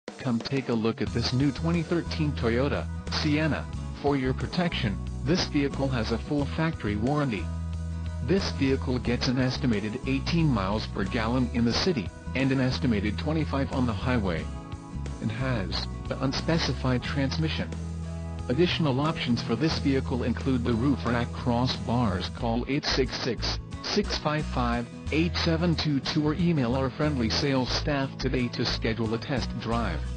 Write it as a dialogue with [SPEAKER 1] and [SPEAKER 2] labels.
[SPEAKER 1] Come take a look at this new 2013 Toyota Sienna. For your protection, this vehicle has a full factory warranty. This vehicle gets an estimated 18 miles per gallon in the city, and an estimated 25 on the highway. It has an unspecified transmission. Additional options for this vehicle include the roof rack crossbars. Call 866-655-8722 or email our friendly sales staff today to schedule a test drive.